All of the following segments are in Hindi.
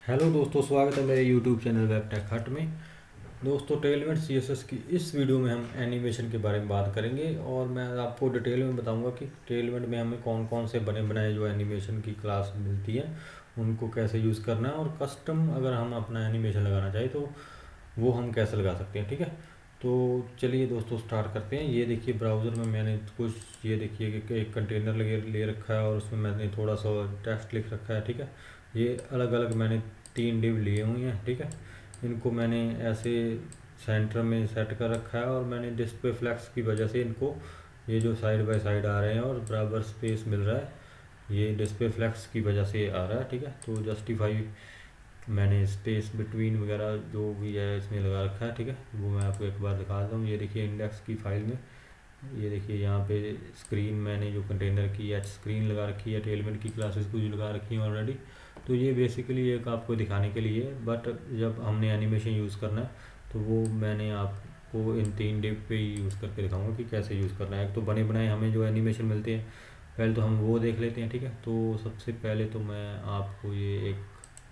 हेलो दोस्तों, स्वागत है मेरे यूट्यूब चैनल वेब टेक हट में। दोस्तों, टेलमेंट सीएसएस की इस वीडियो में हम एनिमेशन के बारे में बात करेंगे और मैं आपको डिटेल में बताऊंगा कि टेलमेंट में हमें कौन कौन से बने बनाए जो एनिमेशन की क्लास मिलती है उनको कैसे यूज़ करना है, और कस्टम अगर हम अपना एनिमेशन लगाना चाहें तो वो हम कैसे लगा सकते हैं। ठीक है, तो चलिए दोस्तों स्टार्ट करते हैं। ये देखिए, ब्राउज़र में मैंने कुछ ये देखिए कि एक कंटेनर ले रखा है और उसमें मैंने थोड़ा सा टेक्स्ट लिख रखा है। ठीक है, ये अलग अलग मैंने 3 डिव लिए हुए हैं। ठीक है, इनको मैंने ऐसे सेंटर में सेट कर रखा है और मैंने डिस्प्ले फ्लैक्स की वजह से इनको ये जो साइड बाय साइड आ रहे हैं और बराबर स्पेस मिल रहा है, ये डिस्प्ले फ्लैक्स की वजह से आ रहा है। ठीक है, तो जस्टिफाई मैंने स्पेस बिटवीन वगैरह जो भी है इसमें लगा रखा है। ठीक है, वो मैं आपको एक बार दिखा देता हूँ। ये देखिए इंडेक्स की फाइल में, ये देखिए यहाँ पे स्क्रीन मैंने जो कंटेनर की एच स्क्रीन लगा रखी है, टेलमेंट की क्लासेस कुछ लगा रखी हैं ऑलरेडी। तो ये बेसिकली एक आपको दिखाने के लिए, बट जब हमने एनिमेशन यूज़ करना है तो वो मैंने आपको इन 3 डिप पे ही यूज़ करके दिखाऊंगा कि कैसे यूज़ करना है। एक तो बने बनाए हमें जो एनिमेशन मिलते हैं, पहले तो हम वो देख लेते हैं। ठीक है, तो सबसे पहले तो मैं आपको ये एक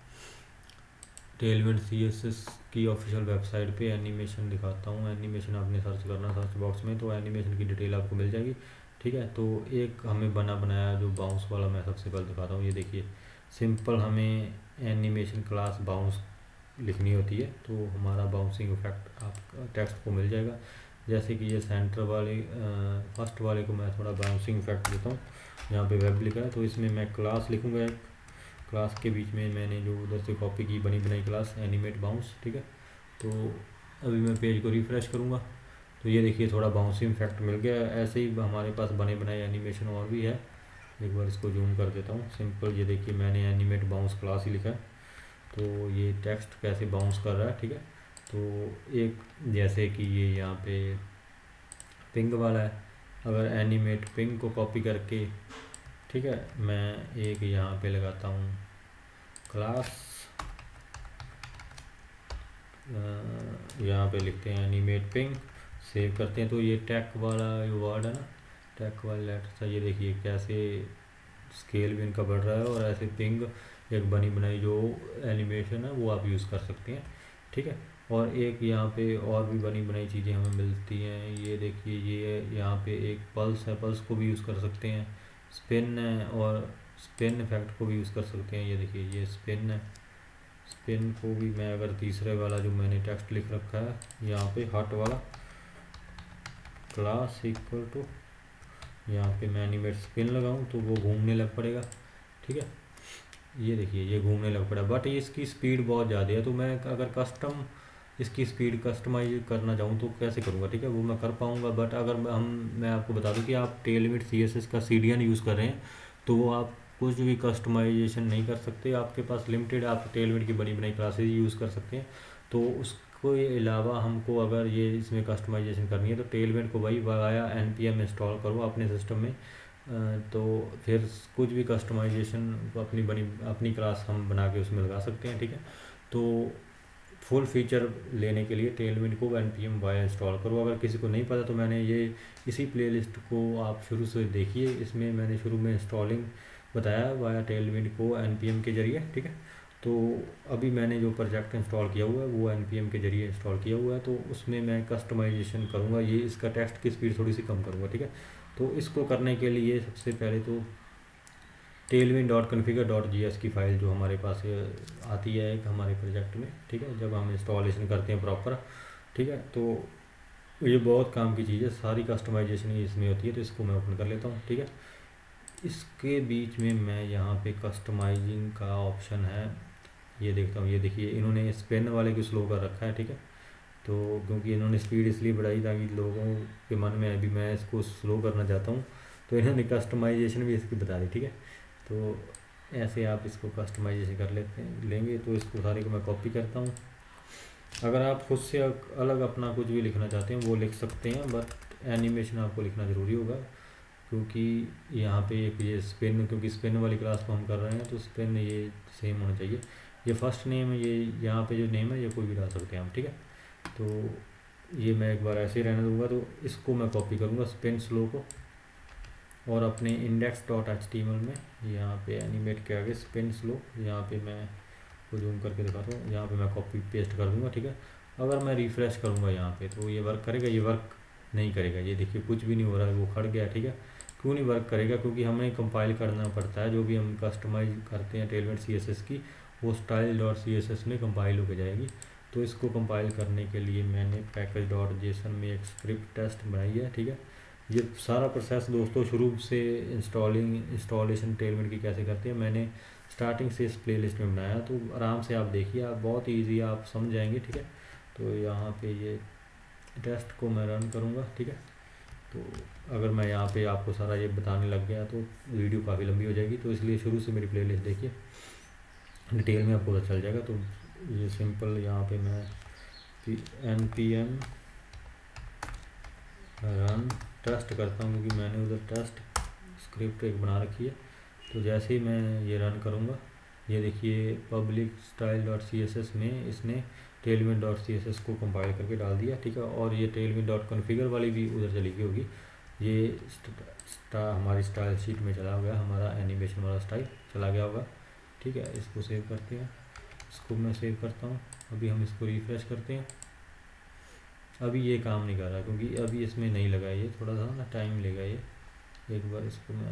टेलमेंट सीएसएस की ऑफिशियल वेबसाइट पे एनिमेशन दिखाता हूँ। एनिमेशन आपने सर्च करना सर्च बॉक्स में, तो एनिमेशन की डिटेल आपको मिल जाएगी। ठीक है, तो एक हमें बना बनाया जो बाउंस वाला मैं सबसे पहले दिखाता हूँ। ये देखिए, सिंपल हमें एनिमेशन क्लास बाउंस लिखनी होती है तो हमारा बाउंसिंग इफेक्ट आप टेक्स्ट को मिल जाएगा। जैसे कि ये सेंटर वाले फर्स्ट वाले को मैं थोड़ा बाउंसिंग इफेक्ट देता हूँ। यहाँ पे वेब लिखा है तो इसमें मैं क्लास लिखूँगा। एक क्लास के बीच में मैंने जो उधर से कॉपी की बनी बनाई क्लास एनिमेट बाउंस। ठीक है, तो अभी मैं पेज को रिफ़्रेश करूँगा तो ये देखिए थोड़ा बाउंसिंग इफेक्ट मिल गया। ऐसे ही हमारे पास बने बनाए एनिमेशन और भी है। एक बार इसको जूम कर देता हूँ। सिंपल ये देखिए मैंने एनिमेट बाउंस क्लास ही लिखा है, तो ये टेक्स्ट कैसे बाउंस कर रहा है। ठीक है, तो एक जैसे कि ये यहाँ पे पिंग वाला है, अगर एनिमेट पिंग को कॉपी करके, ठीक है, मैं एक यहाँ पे लगाता हूँ क्लास, यहाँ पे लिखते हैं एनिमेट पिंग, सेव करते हैं। तो ये टैक वाला जो वर्ड है ना, टैक वाला लेटर था, ये देखिए कैसे स्केल भी इनका बढ़ रहा है। और ऐसे पिंग एक बनी बनाई जो एनिमेशन है वो आप यूज़ कर सकते हैं। ठीक है, और एक यहाँ पे और भी बनी बनाई चीज़ें हमें मिलती हैं। ये देखिए, ये यहाँ पे एक पल्स है, पल्स को भी यूज़ कर सकते हैं। स्पिन है और स्पिन इफेक्ट को भी यूज़ कर सकते हैं। ये देखिए ये स्पिन है, स्पिन को भी मैं अगर तीसरे वाला जो मैंने टेक्स्ट लिख रखा है यहाँ पे हट वाला क्लास इक्वल टू, यहाँ पे मैं एनिमेट स्पिन लगाऊं तो वो घूमने लग पड़ेगा। ठीक है, ये देखिए ये घूमने लग पड़ा, बट इसकी स्पीड बहुत ज़्यादा है। तो मैं अगर कस्टम इसकी स्पीड कस्टमाइज करना चाहूँ तो कैसे करूँगा। ठीक है, वो मैं कर पाऊँगा, बट अगर मैं आपको बता दूँ कि आप टेलमेंट सीएसएस का सीडीएन यूज़ कर रहे हैं तो वो आप कुछ भी कस्टमाइजेशन नहीं कर सकते। आपके पास लिमिटेड आप टेलमेंट की बनी बनाई क्लासेज यूज़ कर सकते हैं। तो उसको अलावा हमको अगर ये इसमें कस्टमाइजेशन करनी है तो टेलमेंट को वही वाया npm इंस्टॉल करो अपने सिस्टम में, तो फिर कुछ भी कस्टमाइजेशन अपनी क्लास हम बना के उसमें लगा सकते हैं। ठीक है, तो फुल फीचर लेने के लिए टेलमेंट को npm वाया इंस्टॉल करो। अगर किसी को नहीं पता तो मैंने ये इसी प्लेलिस्ट को आप शुरू से देखिए, इसमें मैंने शुरू में इंस्टॉलिंग बताया वाया टेलमेंट को npm के ज़रिए। ठीक है, तो अभी मैंने जो प्रोजेक्ट इंस्टॉल किया हुआ है वो npm के ज़रिए इंस्टॉल किया हुआ है, तो उसमें मैं कस्टमाइजेशन करूँगा। ये इसका टेक्स्ट की स्पीड थोड़ी सी कम करूँगा। ठीक है, तो इसको करने के लिए सबसे पहले तो tailwind.configure.js की फ़ाइल जो हमारे पास आती है एक हमारे प्रोजेक्ट में। ठीक है, जब हम इंस्टॉलेशन करते हैं प्रॉपर। ठीक है, तो ये बहुत काम की चीज़ है, सारी कस्टमाइजेशन इसमें होती है। तो इसको मैं ओपन कर लेता हूँ। ठीक है, इसके बीच में मैं यहाँ पे कस्टमाइजिंग का ऑप्शन है, ये देखता हूँ। ये देखिए इन्होंने स्पेन वाले को स्लो कर रखा है। ठीक है, तो क्योंकि इन्होंने स्पीड इसलिए बढ़ाई ताकि लोगों के मन में अभी मैं इसको स्लो करना चाहता हूँ तो इन्होंने कस्टमाइजेशन भी इसकी बता दी। ठीक है, तो ऐसे आप इसको कस्टमाइजेशन कर लेंगे। तो इसको सारे को मैं कॉपी करता हूँ। अगर आप खुद से अलग अपना कुछ भी लिखना चाहते हैं वो लिख सकते हैं, बट एनिमेशन आपको लिखना ज़रूरी होगा क्योंकि यहाँ पे एक ये स्पिन, क्योंकि स्पिन वाली क्लास को हम कर रहे हैं तो स्पिन ये सेम होना चाहिए। ये फर्स्ट नेम है, ये यहाँ पे जो नेम है ये कोई भी डाल सकते हैं हम। ठीक है, तो ये मैं एक बार ऐसे ही रहने दूँगा। तो इसको मैं कॉपी करूँगा स्पिन स्लो को, और अपने index.html में यहाँ पे एनिमेट के आगे स्पिन स्लो, यहाँ पे मैं इसको जूम करके दिखाता हूँ, यहाँ पे मैं कॉपी पेस्ट कर दूँगा, ठीक है। अगर मैं रिफ़्रेश करूँगा यहाँ पे तो ये वर्क करेगा, ये वर्क नहीं करेगा। ये देखिए कुछ भी नहीं हो रहा है, वो खड़ गया, ठीक है। क्यों नहीं वर्क करेगा? क्योंकि हमें कंपाइल करना पड़ता है, जो भी हम कस्टमाइज करते हैं टेलमेंट CSS की, वो style.css में कंपाइल होकर जाएगी। तो इसको कंपाइल करने के लिए मैंने package.json में एक स्क्रिप्ट टेस्ट बनाई है, ठीक है। ये सारा प्रोसेस दोस्तों शुरू से इंस्टॉलेशन टेलमेंट की कैसे करते हैं मैंने स्टार्टिंग से इस प्लेलिस्ट में बनाया, तो आराम से आप देखिए, आप बहुत ईजी आप समझ जाएंगे, ठीक है। तो यहाँ पे ये टेस्ट को मैं रन करूँगा, ठीक है। तो अगर मैं यहाँ पे आपको सारा ये बताने लग गया तो वीडियो काफ़ी लंबी हो जाएगी, तो इसलिए शुरू से मेरी प्लेलिस्ट देखिए, डिटेल में आपको पता चल जाएगा। तो ये सिंपल यहाँ पे मैं npm रन टेस्ट करता हूँ, क्योंकि मैंने उधर टेस्ट स्क्रिप्ट एक बना रखी है। तो जैसे ही मैं ये रन करूँगा, ये देखिए पब्लिक style.css में इसने tailwind.css को कंपाइल करके डाल दिया, ठीक है। और ये tailwind.configure वाली भी उधर चली गई होगी, ये हमारी स्टाइल शीट में चला गया, हमारा एनिमेशन वाला स्टाइल चला गया होगा, ठीक है। इसको सेव करते हैं, इसको मैं सेव करता हूँ। अभी हम इसको रिफ़्रेश करते हैं। अभी ये काम नहीं कर रहा, क्योंकि अभी इसमें नहीं लगा, ये थोड़ा सा ना टाइम लेगा। ये एक बार इसको मैं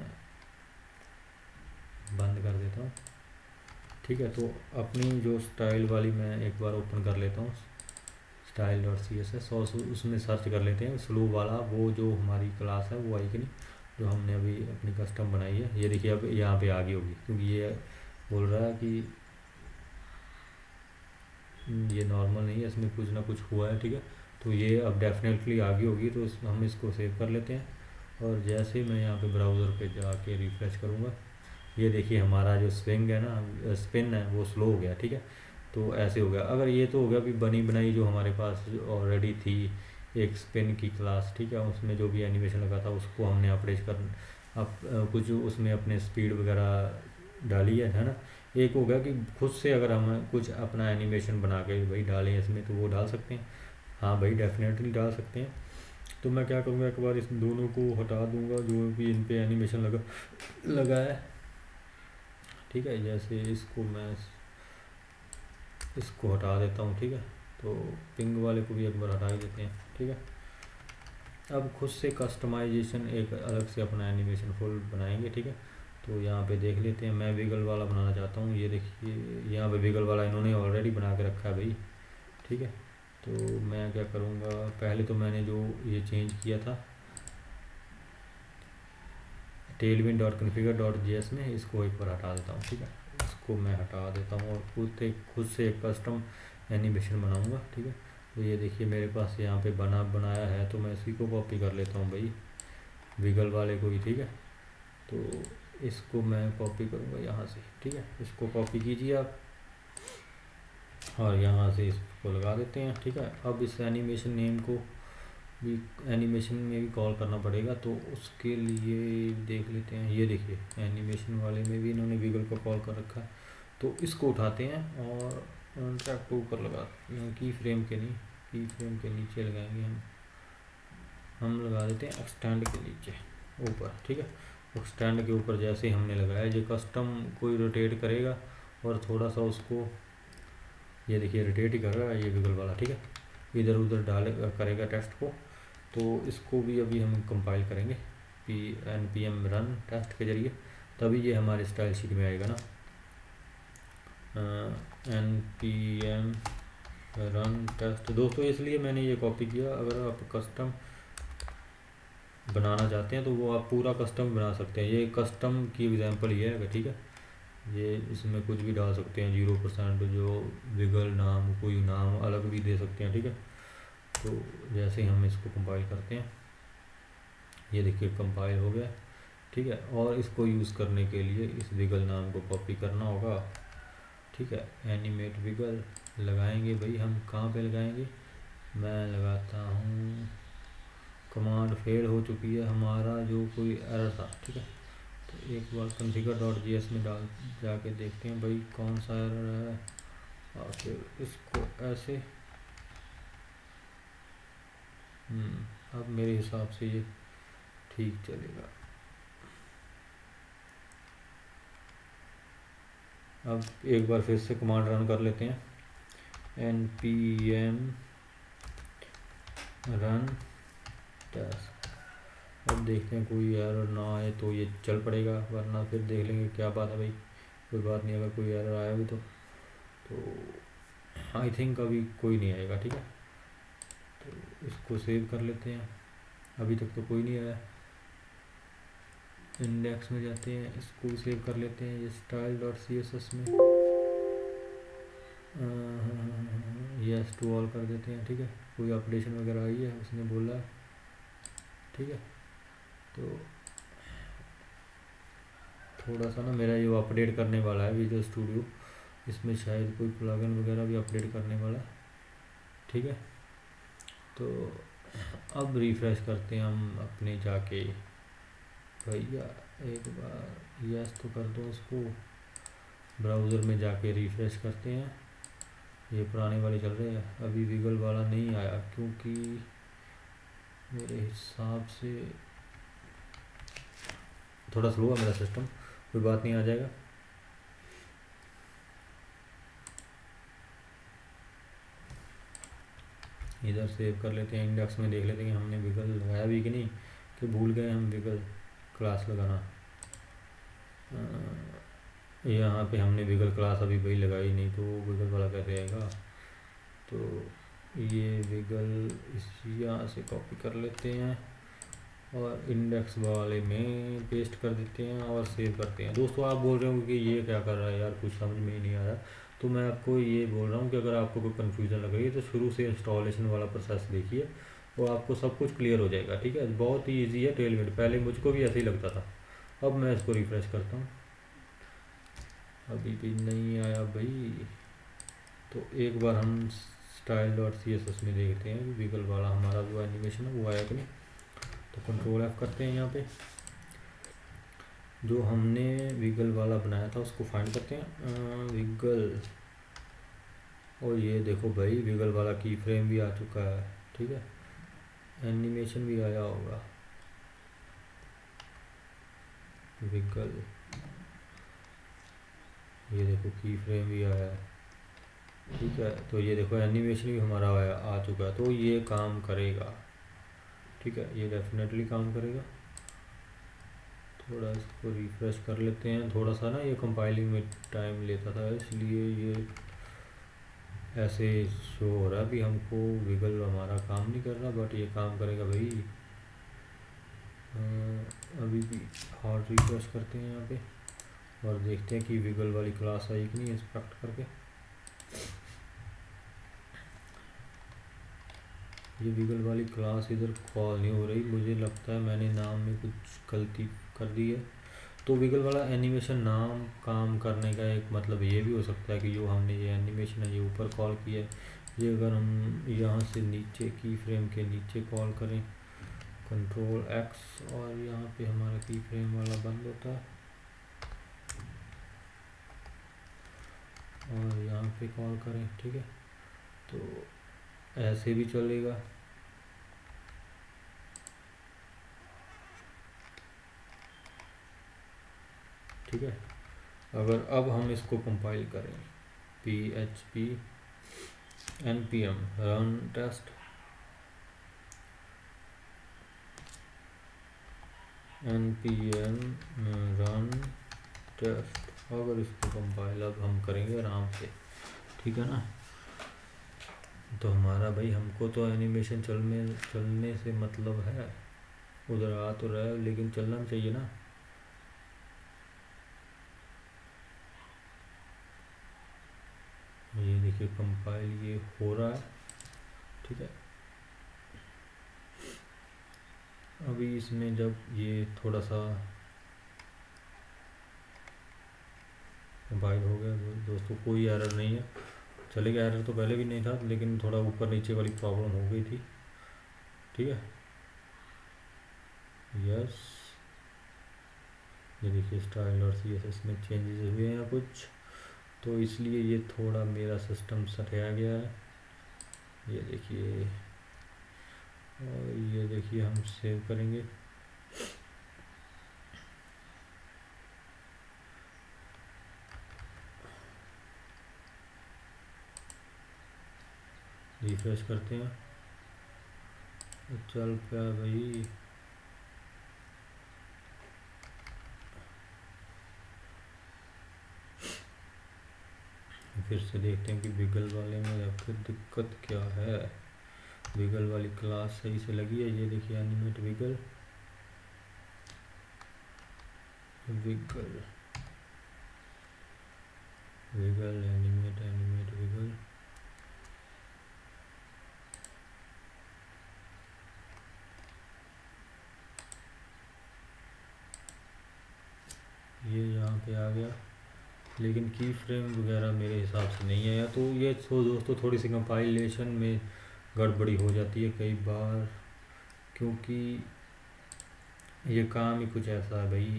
बंद कर देता हूँ, ठीक है। तो अपनी जो स्टाइल वाली मैं एक बार ओपन कर लेता हूँ, style.css, और उसमें सर्च कर लेते हैं स्लो वाला, वो जो हमारी क्लास है वो आई कि नहीं, जो हमने अभी अपनी कस्टम बनाई है। ये देखिए अब यहाँ पे आ गई होगी, क्योंकि ये बोल रहा है कि ये नॉर्मल नहीं है, इसमें कुछ ना कुछ हुआ है, ठीक है। तो ये अब डेफिनेटली आ गई होगी, तो हम इसको सेव कर लेते हैं। और जैसे मैं यहाँ पे ब्राउज़र पे जाके रिफ़्रेश करूँगा, ये देखिए हमारा जो स्विंग है ना, स्पिन है, वो स्लो हो गया, ठीक है। तो ऐसे हो गया। अगर ये तो हो गया भी बनी बनाई जो हमारे पास ऑलरेडी थी एक स्पिन की क्लास, ठीक है, उसमें जो भी एनिमेशन लगा था उसको हमने अपडेट कर कुछ उसमें अपने स्पीड वगैरह डाली है ना। एक हो गया कि खुद से अगर हम कुछ अपना एनिमेशन बना के भाई डालें इसमें, तो वो डाल सकते हैं। हाँ भाई डेफिनेटली डाल सकते हैं। तो मैं क्या करूँगा, एक बार इस दोनों को हटा दूँगा जो भी इन पे एनिमेशन लगा है, ठीक है। जैसे इसको मैं इसको हटा देता हूँ, ठीक है। तो पिंग वाले को भी एक बार हटा ही देते हैं, ठीक है। अब खुद से कस्टमाइजेशन एक अलग से अपना एनिमेशन फुल बनाएंगे, ठीक है। तो यहाँ पे देख लेते हैं, मैं विगल वाला बनाना चाहता हूँ। ये देखिए यहाँ पे विगल वाला इन्होंने ऑलरेडी बना के रखा है भाई, ठीक है। तो मैं क्या करूँगा, पहले तो मैंने जो ये चेंज किया था tailwind.configure.js में, इसको एक बार हटा देता हूँ, ठीक है। इसको मैं हटा देता हूँ और खुद से एक कस्टम एनिमेशन बनाऊँगा, ठीक है। तो ये देखिए मेरे पास यहाँ पे बनाया है, तो मैं इसी को कॉपी कर लेता हूँ भाई, विगल वाले को ही, ठीक है। तो इसको मैं कॉपी करूँगा यहाँ से, ठीक है। इसको कॉपी कीजिए आप और यहाँ से इसको लगा देते हैं, ठीक है। अब इस एनिमेशन नेम को भी एनिमेशन में भी कॉल करना पड़ेगा, तो उसके लिए देख लेते हैं। ये देखिए एनिमेशन वाले में भी इन्होंने विगल को कॉल कर रखा है। तो इसको उठाते हैं और ट्रैक टू ऊपर लगाते हैं, की फ्रेम के नहीं, की फ्रेम के नीचे लगाएंगे हम लगा देते हैं एक्सटेंड के नीचे ऊपर, ठीक है। एक्सटेंड के ऊपर जैसे हमने लगाया, ये कस्टम कोई रोटेट करेगा और थोड़ा सा उसको, ये देखिए रोटेट ही कर रहा है ये विगल वाला, ठीक है। इधर उधर डाले करेगा टेस्ट को। तो इसको भी अभी हम कंपाइल करेंगे npm रन टेस्ट के जरिए, तभी ये हमारे स्टाइल शीट में आएगा ना। npm रन टेस्ट दोस्तों, इसलिए मैंने ये कॉपी किया। अगर आप कस्टम बनाना चाहते हैं तो वो आप पूरा कस्टम बना सकते हैं। ये कस्टम की एग्जांपल ये है, ठीक है। ये इसमें कुछ भी डाल सकते हैं, 0% जो विगल नाम, कोई नाम अलग भी दे सकते हैं, ठीक है। तो जैसे ही हम इसको कंपाइल करते हैं, ये देखिए कंपाइल हो गया, ठीक है। और इसको यूज़ करने के लिए इस विगल नाम को कॉपी करना होगा, ठीक है। एनिमेट विगल लगाएंगे भाई, हम कहाँ पे लगाएंगे, मैं लगाता हूँ, कमांड फेल हो चुकी है हमारा, जो कोई एरर था, ठीक है। तो एक बार configure.js में जाके देखते हैं भाई कौन सा एरर है, और फिर इसको ऐसे अब मेरे हिसाब से ये ठीक चलेगा। अब एक बार फिर से कमांड रन कर लेते हैं, npm रन टेस्ट। अब देखते हैं कोई एरर ना आए तो ये चल पड़ेगा, वरना फिर देख लेंगे क्या बात है भाई। कोई बात नहीं, अगर कोई एरर आया भी तो आई थिंक अभी कोई नहीं आएगा। ठीक है, तो इसको सेव कर लेते हैं। अभी तक तो कोई नहीं आया। इंडेक्स में जाते हैं, इसको सेव कर लेते हैं, ये style.css में यस टू ऑल कर देते हैं। ठीक है, कोई अपडेशन वगैरह आई है उसने बोला है। ठीक है, तो थोड़ा सा ना मेरा ये अपडेट करने वाला है विजुअल स्टूडियो, इसमें शायद कोई प्लगइन वगैरह भी अपडेट करने वाला है। ठीक है, तो अब रिफ़्रेश करते हैं हम अपने जाके। भैया एक बार यस तो कर दो इसको, ब्राउज़र में जाके रिफ़्रेश करते हैं। ये पुराने वाले चल रहे हैं, अभी विगल वाला नहीं आया, क्योंकि मेरे हिसाब से थोड़ा स्लो है मेरा सिस्टम। कोई बात नहीं, आ जाएगा। इधर सेव कर लेते हैं, इंडेक्स में देख लेते हैं कि हमने विगल लगाया भी कि नहीं, कि भूल गए हम विगल क्लास लगाना। यहाँ पे हमने विगल क्लास अभी भाई लगाई नहीं, तो विगल वाला कैसे आएगा। तो ये विगल इस यहाँ से कॉपी कर लेते हैं और इंडेक्स वाले में पेस्ट कर देते हैं और सेव करते हैं। दोस्तों आप बोल रहे हो कि ये क्या कर रहा है यार, कुछ समझ में ही नहीं आ रहा, तो मैं आपको ये बोल रहा हूँ कि अगर आपको कोई कन्फ्यूज़न लग रही है तो शुरू से इंस्टॉलेशन वाला प्रोसेस देखिए, वो आपको सब कुछ क्लियर हो जाएगा। ठीक है, बहुत ही ईजी है टेलविंड, पहले मुझको भी ऐसे ही लगता था। अब मैं इसको रिफ़्रेश करता हूँ, अभी भी नहीं आया भाई। तो एक बार हम style.css में देखते हैं कि विगल वाला हमारा जो एनिमेशन है वो आया कि नहीं। तो कंट्रोल F करते हैं, यहाँ पे जो हमने विगल वाला बनाया था उसको फाइंड करते हैं, विगल। और ये देखो भाई विगल वाला की फ्रेम भी आ चुका है। ठीक है, एनिमेशन भी आया होगा विगल, ये देखो की फ्रेम भी आया है। ठीक है, तो ये देखो एनिमेशन भी हमारा आ चुका है, तो ये काम करेगा। ठीक है, ये डेफिनेटली काम करेगा। थोड़ा इसको रिफ़्रेश कर लेते हैं, थोड़ा सा ना ये कंपाइलिंग में टाइम लेता था, इसलिए ये ऐसे शो हो रहा है भी हमको विगल हमारा काम नहीं कर रहा, बट ये काम करेगा भाई। अभी भी हार्ड रिफ्रेश करते हैं यहाँ पे और देखते हैं कि विगल वाली क्लास आई कि नहीं, इंस्पेक्ट करके। ये विगल वाली क्लास इधर कॉल नहीं हो रही, मुझे लगता है मैंने नाम में कुछ गलती कर दी है। तो विगल वाला एनिमेशन नाम काम करने का एक मतलब ये भी हो सकता है कि जो हमने ये एनिमेशन है ये ऊपर कॉल किया है, ये अगर हम यहाँ से नीचे की फ्रेम के नीचे कॉल करें कंट्रोल X और यहाँ पे हमारा की फ्रेम वाला बंद होता है और यहाँ पे कॉल करें। ठीक है, तो ऐसे भी चलेगा। ठीक है, अगर अब हम इसको कंपाइल करें php npm run test, npm run test, अगर इसको कंपाइल अब हम करेंगे आराम से। ठीक है ना, तो हमारा भाई हमको तो एनिमेशन चलने से मतलब है, उधर आ तो रहा है लेकिन चलना चाहिए ना। ये देखिए कंपाइल ये हो रहा है। ठीक है, अभी इसमें जब ये थोड़ा सा कंपाइल हो गया दोस्तों, कोई एरर नहीं है, चलेगा। एरर तो पहले भी नहीं था, लेकिन थोड़ा ऊपर नीचे वाली प्रॉब्लम हो गई थी। ठीक है, यस, ये देखिए style.css में चेंजेस हुए हैं कुछ, तो इसलिए ये थोड़ा मेरा सिस्टम सटाया गया है। ये देखिए, और ये देखिए हम सेव करेंगे। रिफ्रेश करते हैं, चल क्या भाई। फिर से देखते हैं कि विगल वाले में आखिर दिक्कत क्या है। विगल वाली क्लास सही से लगी है। ये देखिए animate wiggle, wiggle wiggle animate animate wiggle. ये यहाँ पे आ गया, लेकिन की फ्रेम वगैरह मेरे हिसाब से नहीं आया। तो ये दोस्तों थोड़ी सी कंपाइलेशन में गड़बड़ी हो जाती है कई बार, क्योंकि ये काम ही कुछ ऐसा है भाई।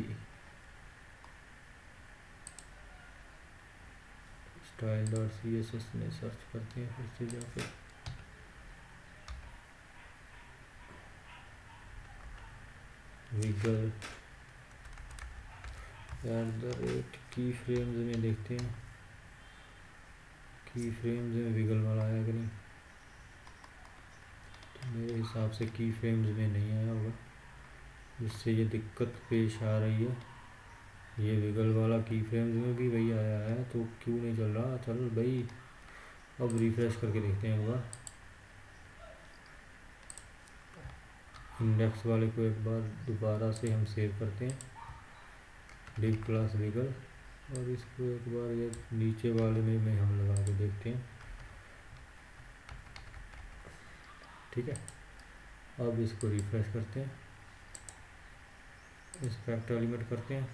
style.css में सर्च करते हैं फिर से जाके। विगल की फ्रेम्स में देखते हैं, की फ्रेम्स में विगल वाला आया कि नहीं। तो मेरे हिसाब से की फ्रेम्स में नहीं आया होगा, जिससे ये दिक्कत पेश आ रही है। ये विगल वाला की फ्रेम्स में भी वही आया है, तो क्यों नहीं चल रहा। चल भाई अब रिफ्रेश करके देखते हैं एक बार। इंडेक्स वाले को एक बार दोबारा से हम सेव करते हैं, डिव क्लास विगल, और इसको एक बार ये नीचे वाले में हम लगा के देखते हैं। ठीक है, अब इसको रिफ्रेश करते हैं, इस फैक्टर एलिमेंट करते हैं।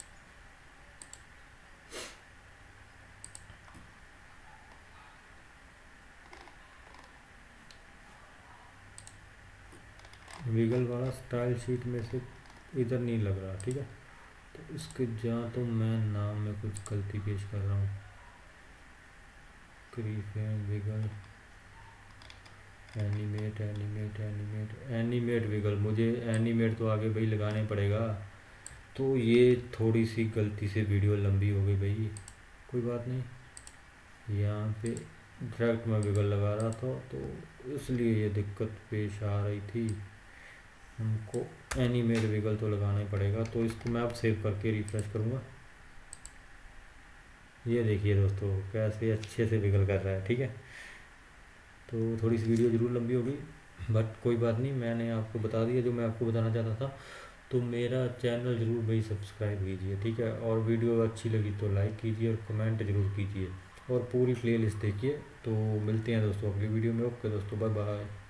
विगल वाला स्टाइल शीट में से इधर नहीं लग रहा। ठीक है, तो इसके जहाँ तो मैं नाम में कुछ गलती पेश कर रहा हूँ। Keyframe wiggle animate animate animate animate wiggle, मुझे एनिमेट तो आगे भाई लगाने पड़ेगा। तो ये थोड़ी सी गलती से वीडियो लंबी हो गई भाई, कोई बात नहीं। यहाँ पे डायरेक्ट मैं विगल लगा रहा था, तो इसलिए ये दिक्कत पेश आ रही थी। हमको एनिमेट विगल तो लगाना ही पड़ेगा। तो इसको मैं अब सेव करके रिफ्रेश करूँगा। ये देखिए दोस्तों कैसे अच्छे से विगल कर रहा है। ठीक है, तो थोड़ी सी वीडियो ज़रूर लंबी होगी, बट कोई बात नहीं, मैंने आपको बता दिया जो मैं आपको बताना चाहता था। तो मेरा चैनल ज़रूर भाई सब्सक्राइब कीजिए। ठीक है, और वीडियो अच्छी लगी तो लाइक कीजिए और कमेंट ज़रूर कीजिए, और पूरी प्लेलिस्ट देखिए। तो मिलते हैं दोस्तों अगली वीडियो में। ओके दोस्तों, बाय बाय।